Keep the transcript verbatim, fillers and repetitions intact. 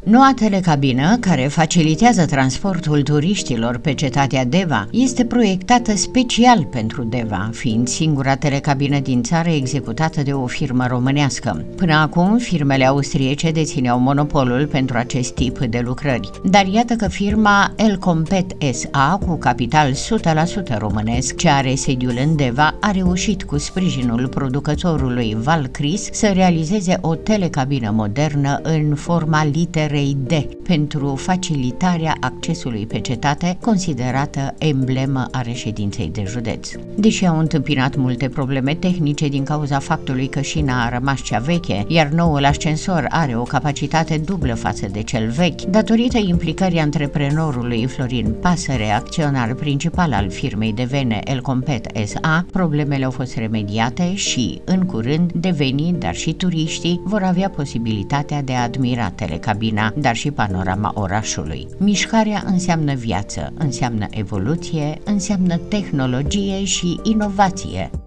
Noua telecabină, care facilitează transportul turiștilor pe cetatea Deva, este proiectată special pentru Deva, fiind singura telecabină din țară executată de o firmă românească. Până acum, firmele austriece dețineau monopolul pentru acest tip de lucrări. Dar iată că firma Elcompet S A, cu capital o sută la sută românesc, ce are sediul în Deva, a reușit cu sprijinul producătorului Valcris să realizeze o telecabină modernă în forma literei D, pentru facilitarea accesului pe cetate, considerată emblemă a reședinței de județ. Deși au întâmpinat multe probleme tehnice din cauza faptului că șina a rămas cea veche, iar noul ascensor are o capacitate dublă față de cel vechi, datorită implicării antreprenorului Florin Pasăre, acționar principal al firmei devene Elcompet S A, problemele au fost remediate și, în curând, devenii, dar și turiștii vor avea posibilitatea de a admira telecabina, dar și panorama orașului. Mișcarea înseamnă viață, înseamnă evoluție, înseamnă tehnologie și inovație.